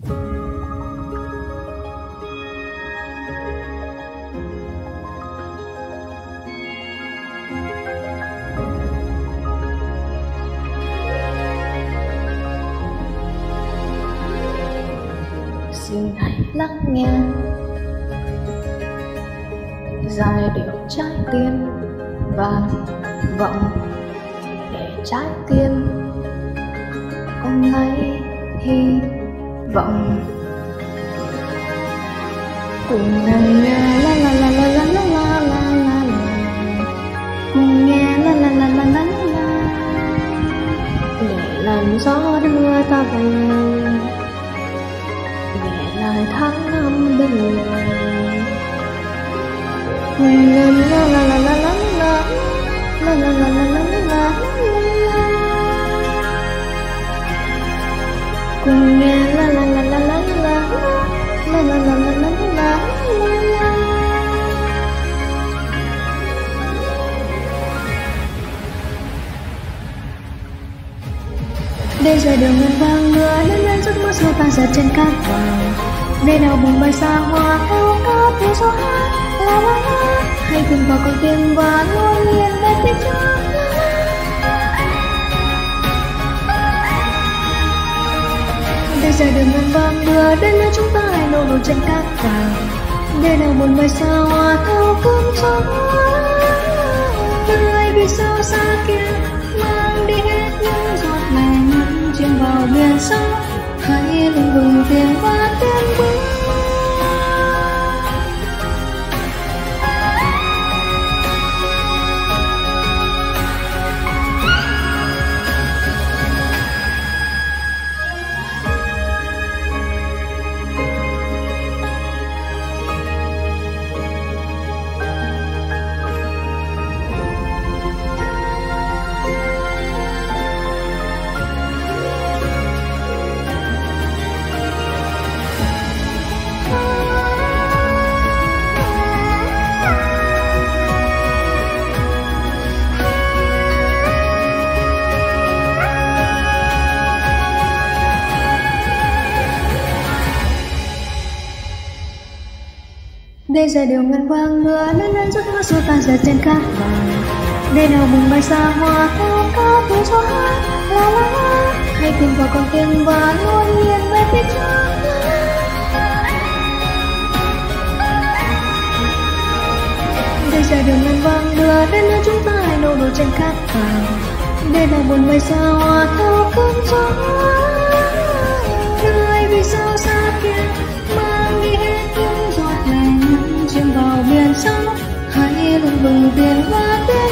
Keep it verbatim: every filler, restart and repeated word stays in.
Xin hãy lắng nghe giai điệu trái tim vang vọng để trái tim ôm lấy hy vọng. Cùng nghe la la la la la la la la la la, cùng nghe la la la la la la, để làn gió đưa ta về, để lại tháng năm bên người. Cùng nghe la la la la la la la la la la la la, cùng nghe la la la la la la la la la la la la. Đây giờ đường ngân vang mưa lên lên giấc mơ xưa tan dần trên cát vàng. Đây nào bùng bay xa hoa theo ca theo gió hát la la la. Hãy cùng vào con tim và luôn nghiêng về phía trước. Đây giờ đường ngân vang mưa đến nơi chúng ta hãy nô nổi trên cát vàng. Đây nào buồn bay xa hoa theo cơn gió. Nơi vì sao xa kia mang đi hết những giọt lệ mắt chìm vào biển sâu. Hãy lưng bừng tiếng và tiếng bước. Đây giờ điều ngân vang mưa lên lên giấc mơ xua tan dần trên cát vàng. Đây nào bùng bay xa hoa theo ca theo gió hát la la la. Hãy tìm vào con tim và luôn nghiêng về phía trước. Đây giờ điều ngân vang mưa lên lên chúng ta hãy nô nổi trên cát vàng. Đây nào buồn bay xa hoa theo cơn gió. Nơi vì sao xa kia mang đi hết những giọt lệ chìm vào biển sâu. Hãy lưng bừng tiền và tiếng